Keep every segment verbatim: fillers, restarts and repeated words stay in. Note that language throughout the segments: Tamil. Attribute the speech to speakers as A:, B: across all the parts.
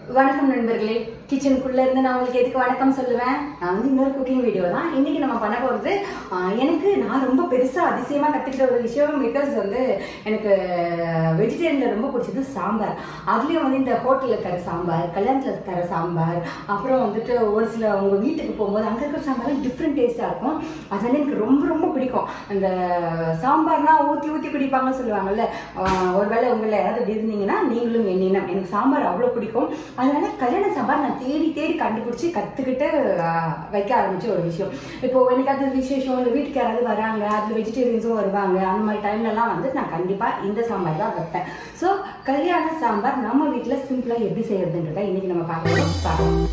A: வணக்கம் நண்பர்களே. கிச்சனுக்குள்ள இருந்து நான் உங்களுக்கு எதுக்கு வணக்கம் சொல்லுவேன்? நான் வந்து இன்னொரு குக்கிங் வீடியோ தான் இன்னைக்கு நம்ம பண்ண போகிறது. எனக்கு நான் ரொம்ப பெருசாக அதிசயமாக கற்றுக்கிட்ட ஒரு விஷயம், பிகாஸ் வந்து எனக்கு வெஜிடேரியனில் ரொம்ப பிடிச்சது சாம்பார். அதுலேயும் வந்து இந்த ஹோட்டலில் தர சாம்பார், கல்யாணத்தில் தர சாம்பார், அப்புறம் வந்துட்டு ஒரு சில உங்கள் வீட்டுக்கு போகும்போது அங்கே இருக்கிற சாம்பார்லாம் டிஃப்ரெண்ட் டேஸ்ட்டாக இருக்கும். அது வந்து எனக்கு ரொம்ப ரொம்ப பிடிக்கும். அந்த சாம்பார்னால் ஊற்றி ஊற்றி குடிப்பாங்கன்னு சொல்லுவாங்கல்ல, ஒருவேளை உங்களை யாராவது அப்படி இருந்தீங்கன்னா நீங்களும் என்னென்ன, எனக்கு சாம்பார் அவ்வளோ பிடிக்கும். அதனால கல்யாண சாம்பார் நான் தேடி தேடி கண்டுபிடிச்சி கற்றுக்கிட்டு வைக்க ஆரம்பிச்ச ஒரு விஷயம். இப்போது எனக்கு அது விசேஷம், இல்லை வீட்டுக்கு யாராவது வராங்க, அதில் வெஜிடேரியன்ஸும் வருவாங்க, அந்த மாதிரி டைம்லலாம் வந்து நான் கண்டிப்பாக இந்த சாம்பார் தான் வைப்பேன். ஸோ கல்யாண சாம்பார் நம்ம வீட்டில் சிம்பிளாக எப்படி செய்யறதுன்றதை இன்றைக்கி நம்ம பார்க்கலாம். பார்க்கலாம்.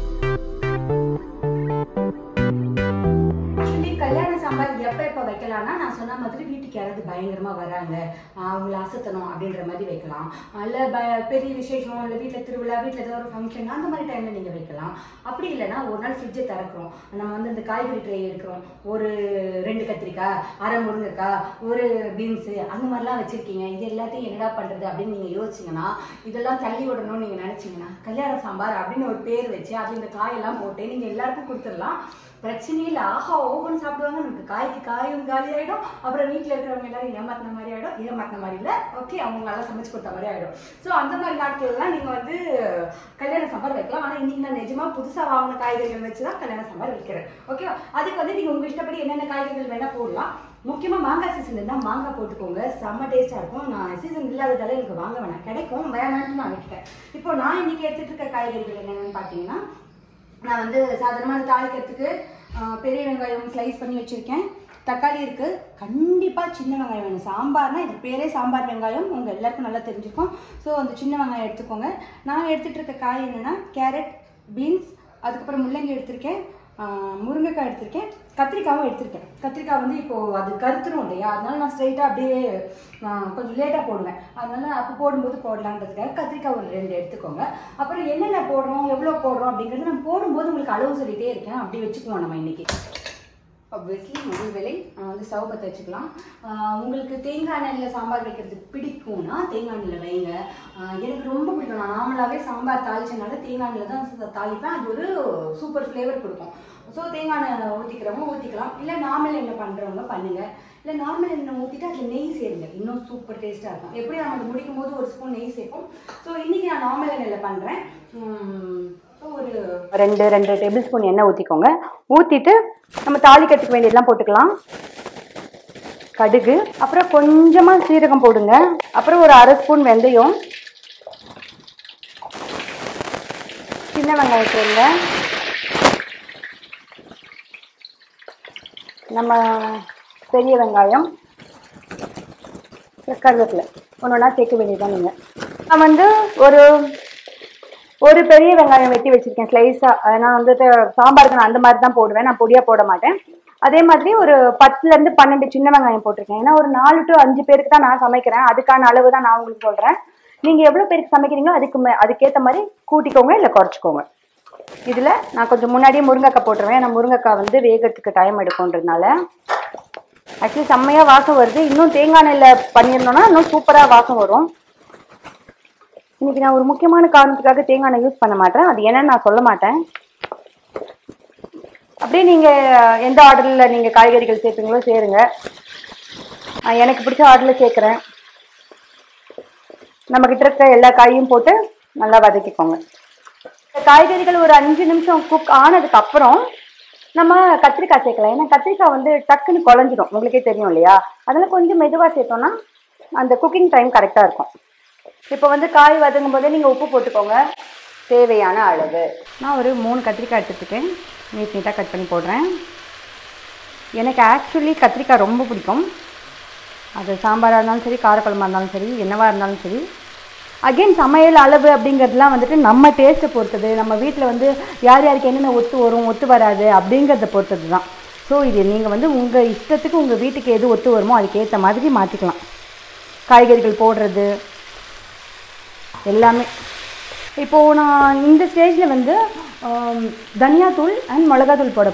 A: கல்யாண சாம்பார் எப்போ எப்போ வைக்கலாம்னா, நான் சொன்ன மாதிரி வீட்டுக்கு யாராவது பயங்கரமாக வராங்க, அவங்கள அசத்தணும் அப்படின்ற மாதிரி வைக்கலாம். இல்லை ப பெரிய விசேஷம், இல்லை வீட்டில் திருவிழா, வீட்டில் ஏதோ ஒரு ஃபங்க்ஷன், அந்த மாதிரி டைமில் நீங்கள் வைக்கலாம். அப்படி இல்லைன்னா ஒரு நாள் ஃப்ரிட்ஜை திறக்கிறோம், நம்ம வந்து இந்த காய்கறி ட்ரை எடுக்கிறோம், ஒரு ரெண்டு கத்திரிக்காய், அரை முருங்கைக்காய், ஒரு பீன்ஸு, அந்த மாதிரிலாம் வச்சுருக்கீங்க. இது எல்லாத்தையும் என்னடா பண்ணுறது அப்படின்னு நீங்கள் யோசிச்சிங்கன்னா, இதெல்லாம் தள்ளி விடணும்னு நீங்கள் நினச்சிங்கன்னா, கல்யாண சாம்பார் அப்படின்னு ஒரு பேர் வச்சு அதில் இந்த காயெல்லாம் போட்டு நீங்கள் எல்லாருக்கும் கொடுத்துடலாம். பிரச்சனையே இல்லை. ஆஹா ஓவன் சாப்பிடுவாங்க, நமக்கு காய்க்கு காயும் காலி ஆகிடும். அப்புறம் வீட்டில் இருக்கிறவங்க எல்லாரும் ஏமாத்தின மாதிரி ஆகிடும். ஏமாத்தின மாதிரி இல்லை, ஓகே, அவங்க நல்லா சமைச்சு கொடுத்த மாதிரி ஆகிடும். ஸோ அந்த மாதிரி நாட்கள்லாம் நீங்கள் வந்து கல்யாண சாம்பார் வைக்கலாம். ஆனால் இன்றைக்கி நான் நிஜமாக புதுசாக வாங்கின காய்கறிகள் வச்சு தான் கல்யாண சாம்பார் வைக்கிறேன். ஓகே, அதுக்கு வந்து நீங்கள் உங்கள் இஷ்டப்படி என்னென்ன காய்கறிகள் வேணால் போடலாம். முக்கியமாக மாங்காய் சீசன் இருந்தால் மாங்காய் போட்டுக்கோங்க, செம்ம டேஸ்ட்டாக இருக்கும். நான் சீசன் இல்லாததால எனக்கு வாங்க வேணாம், கிடைக்கும், வேணான்ட்டு நான் விட்டுட்டேன். இப்போ நான் இன்றைக்கி எடுத்துகிட்டு இருக்க காய்கறிகள் என்னென்னு பார்த்தீங்கன்னா, நான் வந்து சாதாரணமாக தாளிக்கிறதுக்கு பெரிய வெங்காயம் ஸ்லைஸ் பண்ணி வச்சுருக்கேன். தக்காளி இருக்குது, கண்டிப்பாக சின்ன வெங்காயம் வேணும். சாம்பார்னா இது பேரே சாம்பார் வெங்காயம், உங்கள் எல்லாருக்கும் நல்லா தெரிஞ்சுக்கும். ஸோ அந்த சின்ன வெங்காயம் எடுத்துக்கோங்க. நான் எடுத்துகிட்டு இருக்க காய் என்னென்னா கேரட், பீன்ஸ், அதுக்கப்புறம் முள்ளங்கி எடுத்திருக்கேன், முருங்கைக்காய் எடுத்திருக்கேன், கத்திரிக்காவும் எடுத்திருக்கேன். கத்திரிக்காய் வந்து இப்போது அது கருத்துரும் இல்லையா, அதனால நான் ஸ்ட்ரைட்டாக அப்படியே கொஞ்சம் லேட்டாக போடுவேன். அதனால அப்போ போடும்போது போடலான்றதுக்காக கத்திரிக்காய் ஒரு ரெண்டு எடுத்துக்கோங்க. அப்புறம் என்னென்ன போடுறோம், எவ்வளோ போடுறோம் அப்படிங்கிறது நான் போடும்போது உங்களுக்கு அளவு சொல்லிகிட்டே இருக்கேன். அப்படி வச்சுக்குவோம் நம்ம இன்றைக்கி. ஆப்வியஸ்லி முதல் வேலை வந்து ஸ்டவ் பற்ற வச்சுக்கலாம். உங்களுக்கு தேங்காய் எண்ணெயில் சாம்பார் வைக்கிறதுக்கு பிடிக்கும்னா தேங்காய் எண்ணெயில் வைங்க. எனக்கு ரொம்ப பிடிக்கும். நான் நார்மலாகவே சாம்பார் தாளிச்சனால தேங்காய் எண்ணெயில் தான் தாளிப்பேன். அது ஒரு சூப்பர் ஃப்ளேவர் கொடுக்கும். ஸோ தேங்காய் எண்ணெய் ஊற்றிக்கிறவங்க ஊற்றிக்கலாம், இல்லை நார்மல் எண்ணெய் பண்ணுறவங்க பண்ணுங்கள். இல்லை நார்மல் எண்ணெய் ஊற்றிட்டு அதில் நெய் சேருங்க, இன்னும் சூப்பர் டேஸ்ட்டாக இருக்கும். எப்படி நம்ம அது முடிக்கும் போது ஒரு ஸ்பூன் நெய் சேர்ப்போம். ஸோ இன்றைக்கி நான் நார்மல் எண்ணெயில் பண்ணுறேன். ஸோ ஒரு ரெண்டு ரெண்டு டேபிள் ஸ்பூன் எண்ணெய் ஊற்றிக்கோங்க. ஊற்றிட்டு நம்ம தாளிக்கிறதுக்கு வேண்டியதெல்லாம் போட்டுக்கலாம். கடுகு, அப்புறம் கொஞ்சமாக சீரகம் போடுங்க, அப்புறம் ஒரு அரை ஸ்பூன் வெந்தயம், சின்ன வெங்காயம் போடுங்க, நம்ம பெரிய வெங்காயம், கருவேப்பிலை ஒன்று ஒன்றா சேர்க்க வேண்டியதுதான். நீங்கள் நான் வந்து ஒரு ஒரு பெரிய வெங்காயம் வெட்டி வச்சுருக்கேன் ஸ்லைஸாக. நான் வந்துட்டு சாம்பாருக்கு நான் அந்த மாதிரி தான் போடுவேன், நான் பொடியாக போட மாட்டேன். அதே மாதிரி ஒரு பத்துலேருந்து பன்னெண்டு சின்ன வெங்காயம் போட்டிருக்கேன். ஏன்னா ஒரு நாலு டு அஞ்சு பேருக்கு தான் நான் சமைக்கிறேன், அதுக்கான அளவு தான் நான் உங்களுக்கு சொல்கிறேன். நீங்கள் எவ்வளோ பேருக்கு சமைக்கிறீங்களோ அதுக்கு மே அதுக்கேற்ற மாதிரி கூட்டிக்கோங்க, இல்லை குறைச்சிக்கோங்க. இதில் நான் கொஞ்சம் முன்னாடியே முருங்கைக்காய் போட்டுருவேன். ஏன்னா முருங்கைக்காய் வந்து வேகிறதுக்கு டைம் எடுக்கும்ன்றதுனால. ஆக்சுவலி செம்மையாக வாசம் வருது. இன்னும் தேங்காய் எண்ணெயில் பண்ணியிருந்தோன்னா இன்னும் சூப்பராக வாசம் வரும். இன்னைக்கு நான் ஒரு முக்கியமான காரணத்துக்காக தேங்காய் எண்ணெய் யூஸ் பண்ண மாட்டேன், அது என்னன்னு நான் சொல்ல மாட்டேன். அப்படியே நீங்கள் எந்த ஆர்டரில் நீங்கள் காய்கறிகள் சேர்ப்பீங்களோ சேருங்க. எனக்கு பிடிச்ச ஆர்டரில் சேர்க்குறேன். நம்மக்கிட்ட இருக்க எல்லா காயும் போட்டு நல்லா வதக்கிக்கோங்க. காய்கறிகள் ஒரு அஞ்சு நிமிஷம் குக் ஆனதுக்கு அப்புறம் நம்ம கத்திரிக்காய் சேர்க்கலாம். ஏன்னா கத்திரிக்காய் வந்து டக்குன்னு குழஞ்சிடும், உங்களுக்கே தெரியும் இல்லையா. அதனால் கொஞ்சம் மெதுவாக சேர்த்தோன்னா அந்த குக்கிங் டைம் கரெக்டாக இருக்கும். இப்போ வந்து காய் வதங்கும் போதே நீங்கள் உப்பு போட்டுக்கோங்க, தேவையான அளவு. நான் ஒரு மூணு கத்திரிக்காய் எடுத்துருக்கேன், நீட் நீட்டாக கட் பண்ணி போடுறேன். எனக்கு ஆக்சுவலி கத்திரிக்காய் ரொம்ப பிடிக்கும். அது சாம்பாராக இருந்தாலும் சரி, காரக்குழம்பா இருந்தாலும் சரி, என்னவாக இருந்தாலும் சரி. அகெயின் சமையல் அளவு அப்படிங்கிறதுலாம் வந்துட்டு நம்ம டேஸ்ட்டை பொறுத்தது, நம்ம வீட்டில் வந்து யார் யாருக்கு என்னென்ன ஒத்து வரும் ஒத்து வராது அப்படிங்கிறத பொறுத்தது தான். ஸோ இது நீங்கள் வந்து உங்கள் இஷ்டத்துக்கு உங்கள் வீட்டுக்கு எது ஒத்து வருமோ அதுக்கேற்ற மாதிரி மாற்றிக்கலாம். காய்கறிகள் போடுறது எல்லாமே. இப்போது நான் இந்த ஸ்டேஜில் வந்து தனியாத்தூள் அண்ட் மிளகாத்தூள் போட போகிறேன்.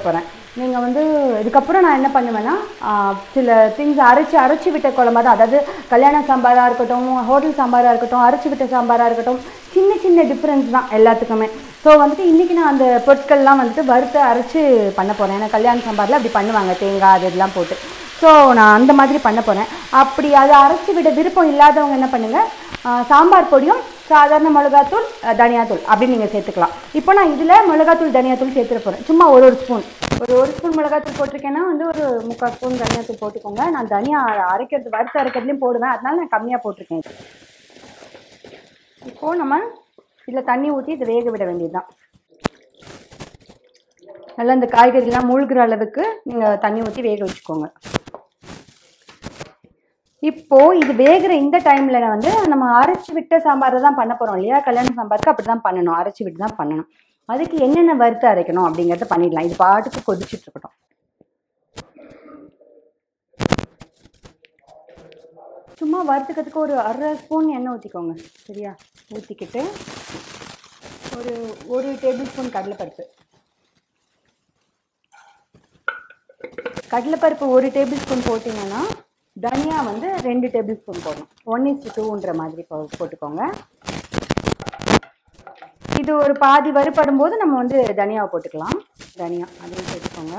A: நீங்கள் வந்து இதுக்கப்புறம் நான் என்ன பண்ணுவேன்னா சில திங்ஸ் அரைச்சி அரைச்சி விட்ட குழம்பு தான், அதாவது கல்யாண சாம்பாராக இருக்கட்டும், ஹோட்டல் சாம்பாராக இருக்கட்டும், அரைச்சி விட்ட சாம்பாராக இருக்கட்டும், சின்ன சின்ன டிஃப்ரென்ஸ் தான் எல்லாத்துக்குமே. ஸோ வந்துட்டு இன்றைக்கி நான் அந்த பொருட்கள்லாம் வந்துட்டு வறுத்து அரைச்சி பண்ண போகிறேன். ஏன்னா கல்யாண சாம்பாரில் அப்படி பண்ணுவாங்க தேங்காய் அது இதெல்லாம் போட்டு. ஸோ நான் அந்த மாதிரி பண்ண போகிறேன். அப்படி அதை அரைச்சி விட விருப்பம் இல்லாதவங்க என்ன பண்ணுங்கள், சாம்பார் பொடியும் சாதாரண மிளகாத்தூள் தனியாத்தூள் அப்படின்னு நீங்கள் சேர்த்துக்கலாம். இப்போ நான் இதில் மிளகாத்தூள் தனியாத்தூள் சேர்த்துட போகிறேன். சும்மா ஒரு ஒரு ஸ்பூன் ஒரு ஒரு ஸ்பூன் மிளகாத்தூள் போட்டிருக்கேன்னா வந்து ஒரு முக்கால் ஸ்பூன் தனியாத்தூள் போட்டுக்கோங்க. நான் தனியாக அரைக்கிறது வறுத்து அரைக்கிறதுலையும் போடுவேன், அதனால நான் கம்மியாக போட்டிருக்கேன். இப்போது நம்ம இதில் தண்ணி ஊற்றி இதை வேக விட வேண்டியது தான். நல்லா இந்த காய்கறிலாம் மூழ்கிற அளவுக்கு நீங்கள் தண்ணி ஊற்றி வேக வச்சுக்கோங்க. இப்போது இது வேகிற இந்த டைமில் வந்து நம்ம அரைச்சி விட்ட சாம்பாரை தான் பண்ண போகிறோம் இல்லையா? கல்யாண சாம்பாருக்கு அப்படி தான் பண்ணணும், அரைச்சி விட்டு தான் பண்ணணும். அதுக்கு என்னென்ன வறுத்து அரைக்கணும் அப்படிங்கிறத பண்ணிடலாம். இது பாட்டுக்கு கொதிச்சுட்டு இருக்கட்டும். சும்மா வறுத்துக்கிறதுக்கு ஒரு அரை ஸ்பூன் எண்ணெய் ஊற்றிக்கோங்க, சரியா? ஊற்றிக்கிட்டு ஒரு ஒரு டேபிள் ஸ்பூன் கடலைப்பருப்பு கடலைப்பருப்பு ஒரு டேபிள் ஸ்பூன் போட்டிங்கன்னா தனியா வந்து ரெண்டு டேபிள் ஸ்பூன் போடணும். ஒன் இஸ் டூன்ற மாதிரி போ போட்டுக்கோங்க. இது ஒரு பாதி வறுபடும் போது நம்ம வந்து தனியாவை போட்டுக்கலாம். தனியா அதையும் சேர்த்துக்கோங்க.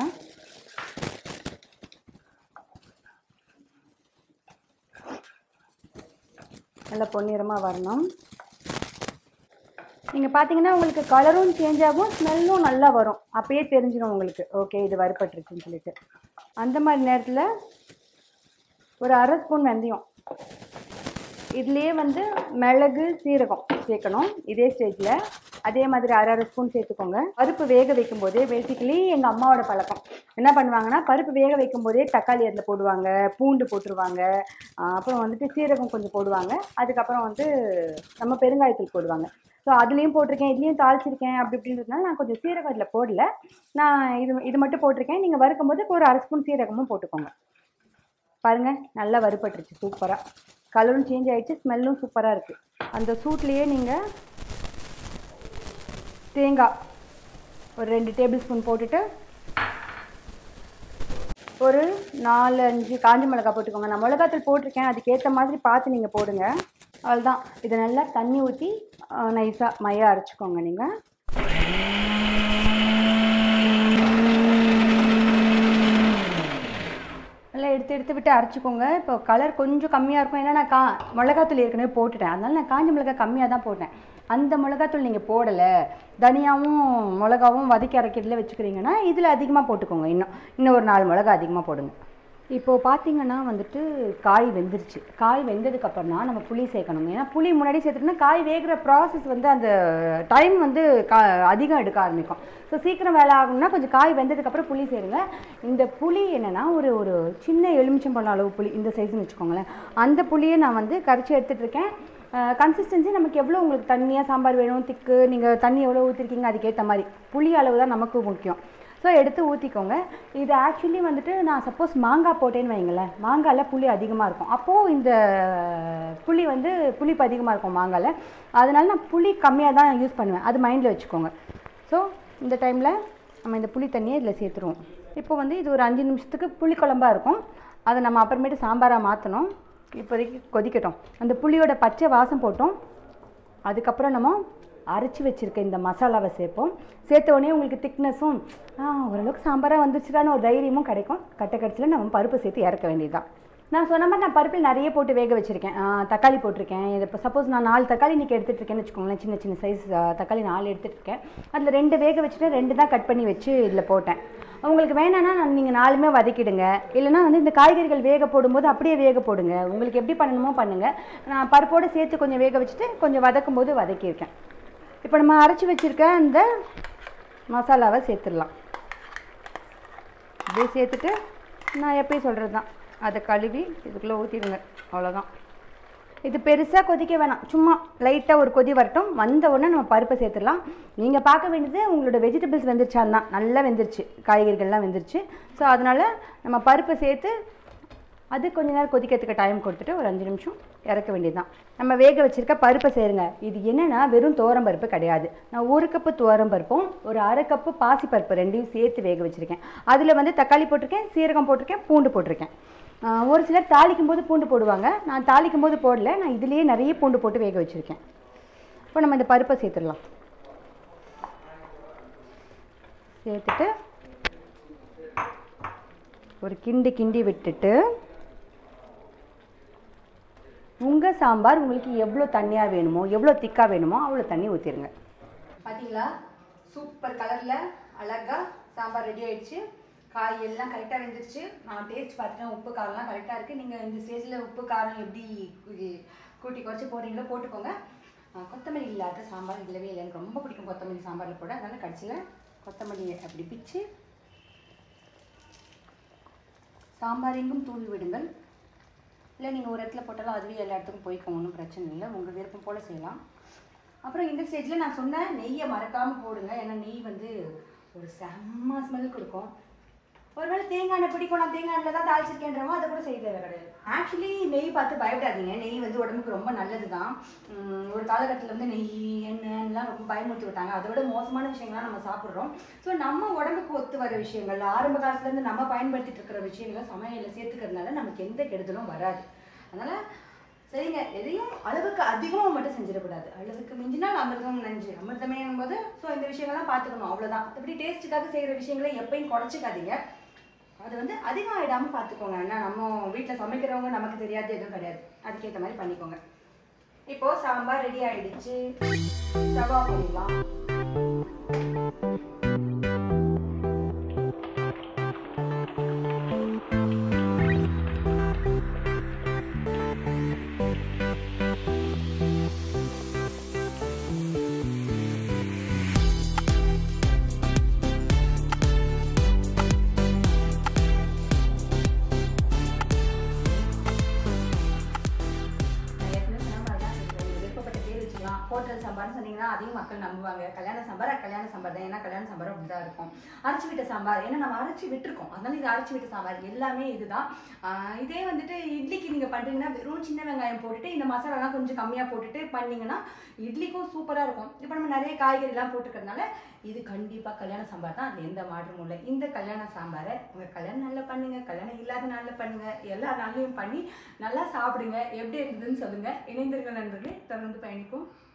A: நல்லா பொன்னிறமாக வரணும். நீங்கள் பார்த்தீங்கன்னா உங்களுக்கு கலரும் சேஞ்ச் ஆகும், ஸ்மெல்லும் நல்லா வரும். அப்பயே தெரிஞ்சிடும் உங்களுக்கு, ஓகே இது வறுபட்டுருச்சுன்னு சொல்லிட்டு. அந்த மாதிரி நேரத்தில் ஒரு அரை ஸ்பூன் வெந்தயம், இதுலேயே வந்து மிளகு சீரகம் சேர்க்கணும் இதே ஸ்டேஜில். அதே மாதிரி அரை அரை ஸ்பூன் சேர்த்துக்கோங்க. பருப்பு வேக வைக்கும் போதே பேசிக்கலி எங்கள் அம்மாவோட பழக்கம் என்ன பண்ணுவாங்கன்னா, பருப்பு வேக வைக்கும் போதே தக்காளி அதில் போடுவாங்க, பூண்டு போட்டுருவாங்க, அப்புறம் வந்துட்டு சீரகம் கொஞ்சம் போடுவாங்க, அதுக்கப்புறம் வந்து நம்ம பெருங்காயத்தூள் போடுவாங்க. ஸோ அதுலேயும் போட்டிருக்கேன், இதுலேயும் தாளிச்சிருக்கேன். அப்படி இப்படின்றதுனால நான் கொஞ்சம் சீரகம் இதில் போடல, நான் இது இது மட்டும் போட்டிருக்கேன். நீங்கள் வறுக்கும் போது ஒரு அரை ஸ்பூன் சீரகமும் போட்டுக்கோங்க. பாருங்கள் நல்லா வறுபட்டுருச்சு, சூப்பராக கலரும் சேஞ்ச் ஆகிடுச்சு, ஸ்மெல்லும் சூப்பராக இருக்குது. அந்த சூட்லேயே நீங்கள் தேங்காய் ஒரு ரெண்டு டேபிள் ஸ்பூன் போட்டுட்டு ஒரு நாலு அஞ்சு காஞ்சி மிளகாய் போட்டுக்கோங்க. நான் மிளகாத்தூள் போட்டிருக்கேன், அதுக்கேற்ற மாதிரி பார்த்து நீங்கள் போடுங்க. அவ்வளோதான். இதை நல்லா தண்ணி ஊற்றி நைஸாக மையாக அரைச்சிக்கோங்க. நீங்கள் நல்லா எடுத்து எடுத்து விட்டு அரைச்சிக்கோங்க. இப்போ கலர் கொஞ்சம் கம்மியாக இருக்கும், ஏன்னா நான் கா மிளகாத்தூள் ஏற்கனவே போட்டுட்டேன், அதனால நான் காஞ்ச மிளகாய் கம்மியாக தான் போட்டேன். அந்த மிளகாத்தூள் நீங்கள் போடலை, தனியாகவும் மிளகாவும் வதக்கி அரைக்கிறதுல வச்சுக்கிறீங்கன்னா இதில் அதிகமாக போட்டுக்கோங்க. இன்னும் இன்னும் ஒரு நாலு மிளகா அதிகமாக போடுங்க. இப்போது பார்த்தீங்கன்னா வந்துட்டு காய் வெந்துருச்சு. காய் வெந்ததுக்கப்புறம் தான் நம்ம புளி சேர்க்கணும். ஏன்னா புளி முன்னாடி சேர்த்துட்டோம்னா காய் வேகிற ப்ராசஸ் வந்து அந்த டைம் வந்து கா அதிகம் எடுக்க ஆரம்பிக்கும். ஸோ சீக்கிரம் வேலை ஆகணும்னா கொஞ்சம் காய் வெந்ததுக்கப்புறம் புளி சேருங்க. இந்த புளி என்னென்னா ஒரு ஒரு சின்ன எலுமிச்சம்பழம் அளவு புளி, இந்த சைஸ்ன்னு வச்சுக்கோங்களேன். அந்த புளியை நான் வந்து கரைச்சி எடுத்துகிட்டு இருக்கேன். கன்சிஸ்டன்சி நமக்கு எவ்வளோ உங்களுக்கு தண்ணியாக சாம்பார் வேணும், திக்கு, நீங்கள் தண்ணி எவ்வளோ ஊற்றிருக்கீங்க அதுக்கேற்ற மாதிரி புளி அளவு தான் நமக்கு முக்கியம். ஸோ எடுத்து ஊற்றிக்கோங்க. இது ஆக்சுவலி வந்துட்டு நான் சப்போஸ் மாங்காய் போட்டேன்னு வைங்களேன், மாங்காயில் புளி அதிகமாக இருக்கும், அப்போது இந்த புளி வந்து புளிப்பு அதிகமாக இருக்கும் மாங்காயில், அதனால நான் புளி கம்மியாக தான் யூஸ் பண்ணுவேன், அது மைண்டில் வச்சுக்கோங்க. ஸோ இந்த டைமில் நம்ம இந்த புளி தண்ணியை இதில் சேர்த்துருவோம். இப்போ வந்து இது ஒரு அஞ்சு நிமிஷத்துக்கு புளி குழம்பாக இருக்கும், அதை நம்ம அப்புறமேட்டு சாம்பாராக மாற்றணும். இப்போதைக்கு கொதிக்கட்டும். அந்த புளியோட பச்சை வாசம் போட்டோம், அதுக்கப்புறம் நம்ம அரைச்சி வச்சுருக்க இந்த மசாலாவை சேர்ப்போம். சேர்த்த உடனே உங்களுக்கு திக்னஸும் ஓரளவுக்கு சாம்பாராக வந்துச்சுடான்னு ஒரு தைரியமும் கிடைக்கும். கட்ட கடைசியில் நம்ம பருப்பு சேர்த்து இறக்க வேண்டியது தான். நான் சொன்ன மாதிரி நான் பருப்பில் நிறைய போட்டு வேக வச்சுருக்கேன். தக்காளி போட்டிருக்கேன். இது இப்போ சப்போஸ் நான் நாலு தக்காளி இன்றைக்கி எடுத்துகிட்டு இருக்கேன்னு வச்சுக்கோங்களேன், சின்ன சின்ன சைஸ் தக்காளி நாலு எடுத்துகிட்டு இருக்கேன். அதில் ரெண்டு வேக வச்சுட்டு ரெண்டு தான் கட் பண்ணி வச்சு இதில் போட்டேன். உங்களுக்கு வேணான்னா நான் நீங்கள் நாலுமே வதக்கிடுங்க, இல்லைனா வந்து இந்த காய்கறிகள் வேக போடும்போது அப்படியே வேக போடுங்க. உங்களுக்கு எப்படி பண்ணணுமோ பண்ணுங்கள். நான் பருப்போடு சேர்த்து கொஞ்சம் வேக வச்சுட்டு கொஞ்சம் வதக்கும் போது வதக்கியிருக்கேன். இப்போ நம்ம அரைச்சி வச்சுருக்க அந்த மசாலாவை சேர்த்துடலாம். அப்படியே சேர்த்துட்டு நான் எப்பயும் சொல்கிறது தான், அதை கழுவி இதுக்குள்ளே ஊற்றிடுங்க, அவ்வளோதான். இது பெருசாக கொதிக்க வேணாம், சும்மா லைட்டாக ஒரு கொதி வரட்டும். வந்த உடனே நம்ம பருப்பை சேர்த்துடலாம். நீங்கள் பார்க்க வேண்டியது உங்களோட வெஜிடபிள்ஸ் வெந்துருச்சான் தான். நல்லா வெந்துருச்சு, காய்கறிகள்லாம் வெந்துருச்சு. ஸோ அதனால் நம்ம பருப்பை சேர்த்து அது கொஞ்ச நேரம் கொதிக்கிறதுக்கு டைம் கொடுத்துட்டு ஒரு அஞ்சு நிமிஷம் இறக்க வேண்டியது தான். நம்ம வேக வச்சுருக்க பருப்பை சேருங்க. இது என்னென்னா வெறும் துவரம் பருப்பு கிடையாது. நான் ஒரு கப்பு துவரம் பருப்பும் ஒரு அரை கப்பு பாசி பருப்பு ரெண்டையும் சேர்த்து வேக வச்சுருக்கேன். அதில் வந்து தக்காளி போட்டிருக்கேன், சீரகம் போட்டிருக்கேன், பூண்டு போட்டிருக்கேன். ஒரு சிலர் தாளிக்கும் போது பூண்டு போடுவாங்க. நான் தாளிக்கும் போது போடல, நான் இதுலேயே நிறைய பூண்டு போட்டு வேக வச்சுருக்கேன். இப்போ நம்ம இந்த பருப்பை சேர்த்துடலாம். சேர்த்துட்டு ஒரு கிண்டி கிண்டி விட்டுட்டு உங்கள் சாம்பார் உங்களுக்கு எவ்வளோ தண்ணியாக வேணுமோ எவ்வளோ திக்காக வேணுமோ அவ்வளோ தண்ணி ஊற்றிடுங்க. பார்த்தீங்களா, சூப்பர் கலரில் அழகாக சாம்பார் ரெடி ஆகிடுச்சு. காய் எல்லாம் கரெக்டாக வெந்துருச்சு. நான் டேஸ்ட் பார்த்துட்டேன், உப்பு காரம்லாம் கரெக்டாக இருக்குது. நீங்கள் இந்த ஸ்டேஜில் உப்பு காரம் எப்படி கூட்டி குறைச்சி போடுறீங்களோ போட்டுக்கோங்க. கொத்தமல்லி இல்லாத சாம்பார் இல்லவே இல்லை. எனக்கு ரொம்ப பிடிக்கும் கொத்தமல்லி சாம்பாரில் போட. அதனால் கடைசியில் கொத்தமல்லியை அப்படி பிச்சு சாம்பார் எங்கும் தூவி விடுங்கள். இல்லை நீங்கள் ஒரு இடத்துல போட்டாலும் அதுவே எல்லா இடத்துக்கும் போய்க்கோங்க, ஒன்றும் பிரச்சனை இல்லை. உங்கள் விருப்பம் போல் செய்யலாம். அப்புறம் இந்த ஸ்டேஜில் நான் சொன்ன நெய்யை மறக்காமல் போடுங்க. ஏன்னா நெய் வந்து ஒரு செம்ம ஸ்மெல் கொடுக்கும். ஒருவேளை தேங்காய் எண்ணெய் பிடிக்கும், நான் தேங்காய் எண்ணெயில் தான் தாளிச்சிருக்கேன்றவோ அதை கூட செய்ய தேவை கிடையாது. ஆக்சுவலி நெய் பார்த்து பயப்படாதீங்க. நெய் வந்து உடம்புக்கு ரொம்ப நல்லது தான். ஒரு காலகட்டத்தில் வந்து நெய் எண்ணெய்லாம் ரொம்ப பயமுறுத்தி விட்டாங்க. அதோட மோசமான விஷயங்கள்லாம் நம்ம சாப்பிட்றோம். ஸோ நம்ம உடம்புக்கு ஒத்து வர விஷயங்கள், ஆரம்ப காலத்துலேருந்து நம்ம பயன்படுத்திட்டு இருக்கிற விஷயங்களை சமையலில் சேர்த்துக்கிறதுனால நமக்கு எந்த கெடுதலும் வராது. அதனால் சரிங்க, எதையும் அளவுக்கு அதிகமாக மட்டும் செஞ்சிடக்கூடாது. அளவுக்கு மிஞ்சினால் அமிர்தம் நஞ்சு, அமிர்தமேங்கும் போது ஸோ இந்த விஷயங்கள்லாம் பார்த்துக்கணும், அவ்வளோதான். மற்றபடி டேஸ்ட்டுக்காக செய்கிற விஷயங்களை எப்பயும் குறைச்சிக்காதீங்க. அது வந்து அதிகம் ஆகிடாமல் பார்த்துக்கோங்க. ஏன்னா நம்ம வீட்டில் சமைக்கிறவங்க நமக்கு தெரியாது எதுவும் கிடையாது, அதுக்கேற்ற மாதிரி பண்ணிக்கோங்க. இப்போது சாம்பார் ரெடி ஆகிடுச்சு. ஸ்டவ் ஆஃப் பண்ணிடலாம். ஹோட்டல் சாம்பார்னு சொன்னீங்கன்னா அதையும் மக்கள் நம்புவாங்க. கல்யாண சாம்பார் கல்யாண சாம்பார் தான். ஏன்னா கல்யாண சாம்பார் அப்படி தான் இருக்கும். அரைச்சி விட்ட சாம்பார், ஏன்னா நம்ம அரைச்சி விட்டுருக்கோம், அதனால இது அரைச்சி விட்ட சாம்பார். எல்லாமே இதுதான். இதே வந்துட்டு இட்லிக்கு நீங்கள் பண்ணுறீங்கன்னா வெறும் சின்ன வெங்காயம் போட்டுட்டு இந்த மசாலாலாம் கொஞ்சம் கம்மியாக போட்டுட்டு பண்ணிங்கன்னா இட்லிக்கும் சூப்பராக இருக்கும். இப்போ நம்ம நிறைய காய்கறிலாம் போட்டுக்கிறதுனால இது கண்டிப்பாக கல்யாண சாம்பார் தான். அது எந்த மாற்றமும் இல்லை. இந்த கல்யாண சாம்பாரை உங்கள் கல்யாணம் நாளில் பண்ணுங்க, கல்யாணம் இல்லாத நாளில் பண்ணுங்க, எல்லா நாள்லையும் பண்ணி நல்லா சாப்பிடுங்க. எப்படி இருந்ததுன்னு சொல்லுங்கள். இணைந்திருக்க நண்பர்களே, தொடர்ந்து பயணிக்கும்.